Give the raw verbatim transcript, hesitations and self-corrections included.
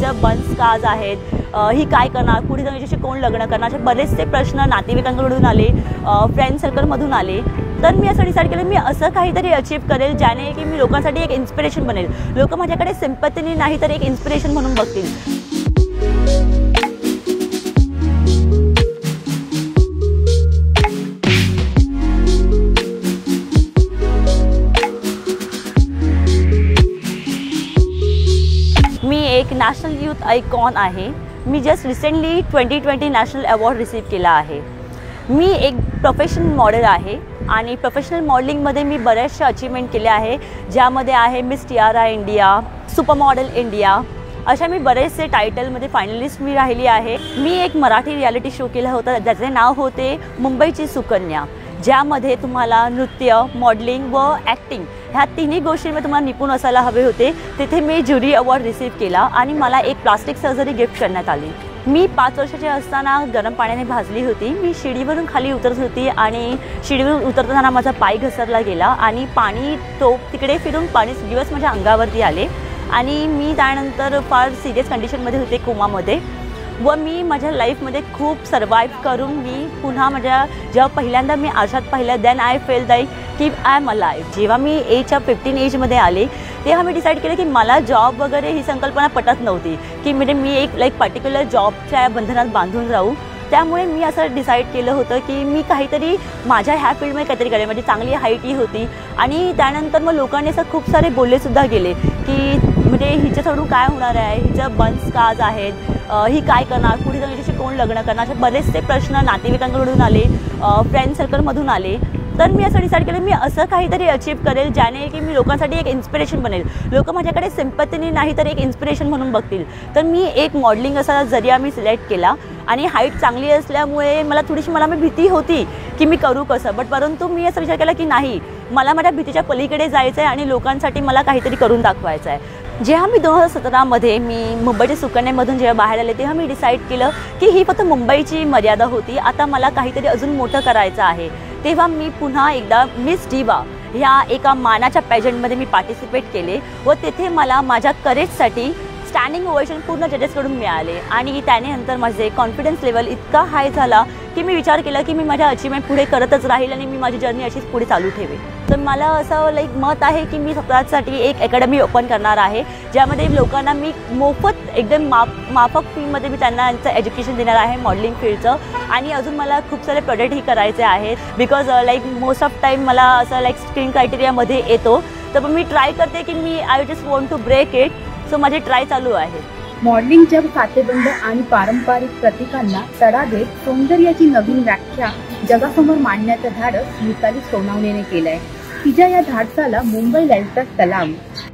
हिचं बन्स काज आहेत, ही काय करणार, पुढे जाऊन हिच्याशी कोण लग्न करणार, असे बरेचसे प्रश्न नातेवाईकांकडून आले, फ्रेंड सर्कलमधून आले. तर मी असं डिसाईड केलं मी असं काहीतरी अचीव करेल ज्याने की मी लोकांसाठी एक इन्स्पिरेशन बनेल. लोक माझ्याकडे सिम्पतीने नाही तर एक इन्स्पिरेशन म्हणून बघतील. मी एक नॅशनल यूथ आयकॉन आहे. मी just recently twenty twenty national award receive केला आहे. मी एक प्रोफेशनल मॉडेल आहे आणि प्रोफेशनल मॉडेलिंगमध्ये मी बऱ्याचशा अचीवमेंट केल्या आहे, ज्यामध्ये आहे miss T R I India, super model India, अशा मी बरेचसे टायटलमध्ये फायनलिस्ट मी राहिली आहे. मी एक मराठी रियालिटी शो केला होता ज्याचे नाव होते मुंबईची सुकन्या, ज्यामध्ये तुम्हाला नृत्य, मॉडेलिंग व ॲक्टिंग ह्या तिन्ही गोष्टींमध्ये तुम्हाला निपुण असायला हवे होते. तिथे मी ज्युरी अवॉर्ड रिसीव्ह केला आणि मला एक प्लास्टिक सर्जरी गिफ्ट करण्यात आली. मी पाच वर्षाची असताना गरम पाण्याने भाजली होती. मी शिडीवरून खाली उतरत होती आणि शिडीवरून उतरताना माझा पाय घसरला गेला आणि पाणी तो तिकडे फिरून पाणी दिवस माझ्या अंगावरती आले आणि मी त्यानंतर फार सिरियस कंडिशनमध्ये होते, कोमामध्ये. व मी माझ्या लाईफमध्ये खूप सर्वाईव्ह करून मी पुन्हा माझ्या जेव्हा पहिल्यांदा मी आरशात पाहिलं, देन आय फेल लाईक की आय एम अलाइव्ह. जेव्हा मी एजच्या फिफ्टीन एजमध्ये आले तेव्हा मी डिसाईड केलं की मला जॉब वगैरे ही संकल्पना पटत नव्हती की म्हणजे मी एक लाईक पर्टिक्युलर जॉबच्या बंधनात बांधून राहू. त्यामुळे मी असं डिसाईड केलं होतं की मी काहीतरी माझ्या ह्या फील्डमध्ये काहीतरी करेन. माझी चांगली हाईट ही होती आणि त्यानंतर मग लोकांनी असं खूप सारे बोललेसुद्धा गेले की म्हणजे हिच्याकडून काय होणार आहे, हिचं बन्स काज आहेत, ही काय करणार, पुढे जाऊन हिच्याशी कोण लग्न करणार, असे बरेचसे प्रश्न नातेवाईकांकडून आले, फ्रेंड सर्कलमधून आले. तर मी असं डिसाईड केलं मी असं काहीतरी अचीव करेल ज्याने की मी लोकांसाठी एक इन्स्पिरेशन बनेल. लोक माझ्याकडे सिम्पतीने नाही तर एक इन्स्पिरेशन म्हणून बघतील. तर मी एक मॉडेलिंग असा जरिया मी सिलेक्ट केला आणि हाईट चांगली असल्यामुळे मला थोडीशी मला मी भीती होती की मी करू कसं, बट परंतु मी असं विचार केला की नाही, मला माझ्या भीतीच्या पलीकडे जायचं आहे आणि लोकांसाठी मला काहीतरी करून दाखवायचं आहे. जेव्हा मी दोन हजार सतरामध्ये मी मुंबईच्या सुकन्यामधून जेव्हा बाहेर आले तेव्हा मी डिसाईड केलं की ही फक्त मुंबईची मर्यादा होती, आता मला काहीतरी अजून मोठं करायचं आहे. तेव्हा मी पुन्हा एकदा मिस डिवा ह्या एका मानाच्या पॅजंटमध्ये मी पार्टिसिपेट केले व तिथे मला माझ्या करेजसाठी स्टँडिंग ओवेशन पूर्ण जजेसकडून मिळाले आणि त्यानंतर माझे कॉन्फिडन्स लेवल इतका हाय झाला की मी विचार केला की मी माझ्या अचीवमेंट पुढे करतच राहील आणि मी माझी जर्नी अशीच पुढे चालू ठेवेन. तर मला असं लाईक मत आहे की मी स्वतःसाठी एक अकॅडमी ओपन करणार आहे, ज्यामध्ये लोकांना मी मोफत एकदम माफ माफक फीमध्ये मी त्यांना यांचं एज्युकेशन देणार आहे मॉडेलिंग फील्डचं. आणि अजून मला खूप सारे प्रोजेक्टही करायचे आहेत because like most of time मला असं लाईक स्क्रीन क्रायटेरियामध्ये येतो. तर मी ट्राय करते की मी I just want to break it. So माझी ट्राय चालू आहे. मॉडेलिंग जग साथेबंद आणि पारंपरिक प्रतीकांना तडा देत सौंदर्याची नवीन व्याख्या जगासमोर मांडण्याचं धाडस मिताली सोनावणेने केलंय. तिच्या या धाडसाला मुंबई लाईव्हचा सलाम.